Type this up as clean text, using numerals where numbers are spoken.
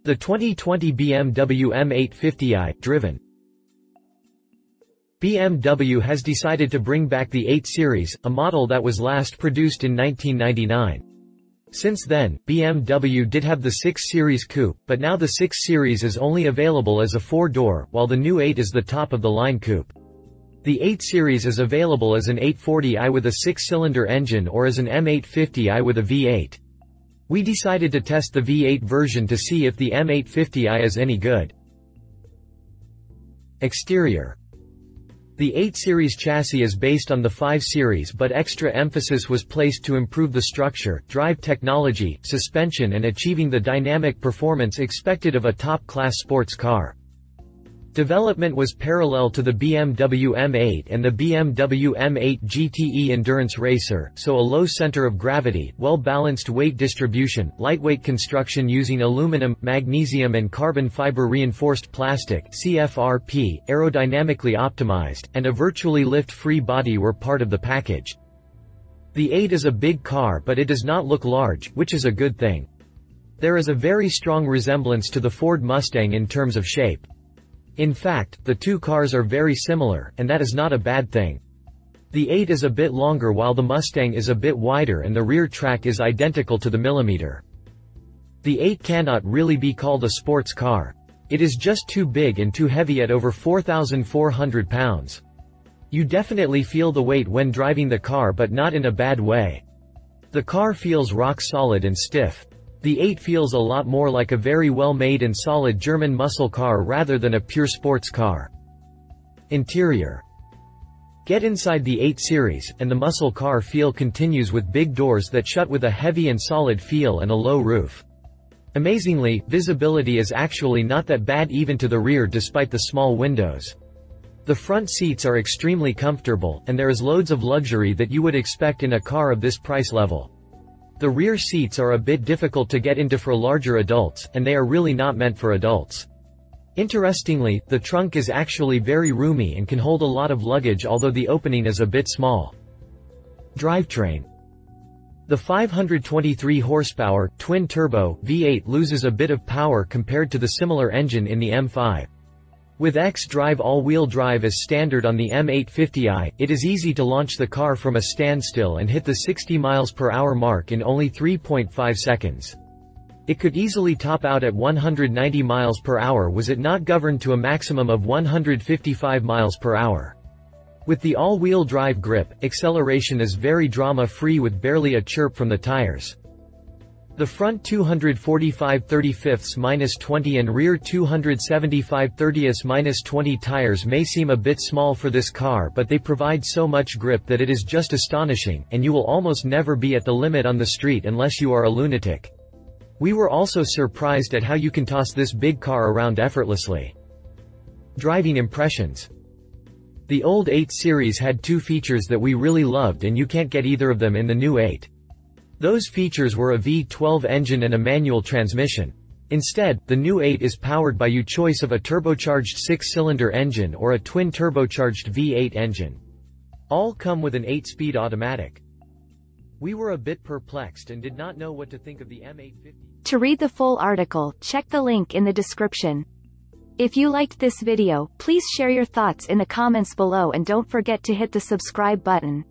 The 2020 BMW M850i, driven. BMW has decided to bring back the 8 Series, a model that was last produced in 1999. Since then, BMW did have the 6 Series Coupe, but now the 6 Series is only available as a 4-door, while the new 8 is the top-of-the-line coupe. The 8 Series is available as an 840i with a 6-cylinder engine or as an M850i with a V8. We decided to test the V8 version to see if the M850i is any good. Exterior. The 8 Series chassis is based on the 5 Series, but extra emphasis was placed to improve the structure, drive technology, suspension and achieving the dynamic performance expected of a top-class sports car. Development was parallel to the BMW M8 and the BMW M8 GTE endurance racer, so a low center of gravity, well-balanced weight distribution, lightweight construction using aluminum, magnesium and carbon fiber reinforced plastic (CFRP), aerodynamically optimized, and a virtually lift-free body were part of the package. The 8 is a big car, but it does not look large, which is a good thing. There is a very strong resemblance to the Ford Mustang in terms of shape. In fact, the two cars are very similar, and that is not a bad thing. The 8 is a bit longer while the Mustang is a bit wider and the rear track is identical to the millimeter. The 8 cannot really be called a sports car. It is just too big and too heavy at over 4,400 pounds. You definitely feel the weight when driving the car, but not in a bad way. The car feels rock solid and stiff. The 8 feels a lot more like a very well-made and solid German muscle car rather than a pure sports car. Interior. Get inside the 8 Series, and the muscle car feel continues with big doors that shut with a heavy and solid feel and a low roof. Amazingly, visibility is actually not that bad even to the rear despite the small windows. The front seats are extremely comfortable, and there is loads of luxury that you would expect in a car of this price level. The rear seats are a bit difficult to get into for larger adults, and they are really not meant for adults. Interestingly, the trunk is actually very roomy and can hold a lot of luggage, although the opening is a bit small. Drivetrain. The 523 horsepower, twin-turbo, V8 loses a bit of power compared to the similar engine in the M5. With X-Drive all-wheel drive as standard on the M850i, it is easy to launch the car from a standstill and hit the 60 mph mark in only 3.5 seconds. It could easily top out at 190 mph was it not governed to a maximum of 155 mph. With the all-wheel drive grip, acceleration is very drama-free with barely a chirp from the tires. The front 245 35-20 and rear 275 30-20 tires may seem a bit small for this car, but they provide so much grip that it is just astonishing, and you will almost never be at the limit on the street unless you are a lunatic. We were also surprised at how you can toss this big car around effortlessly. Driving impressions. The old 8 Series had two features that we really loved, and you can't get either of them in the new 8. Those features were a V12 engine and a manual transmission. Instead, the new 8 is powered by your choice of a turbocharged 6-cylinder engine or a twin-turbocharged V8 engine. All come with an 8-speed automatic. We were a bit perplexed and did not know what to think of the M850. To read the full article, check the link in the description. If you liked this video, please share your thoughts in the comments below and don't forget to hit the subscribe button.